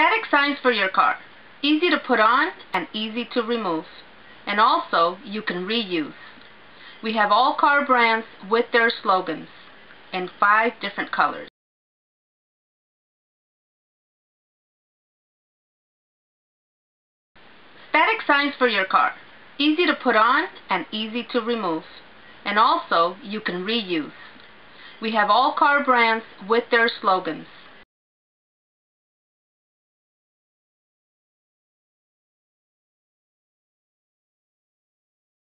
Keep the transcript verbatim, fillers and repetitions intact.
Static signs for your car. Easy to put on and easy to remove. And also, you can reuse. We have all car brands with their slogans in five different colors. Static signs for your car. Easy to put on and easy to remove. And also, you can reuse. We have all car brands with their slogans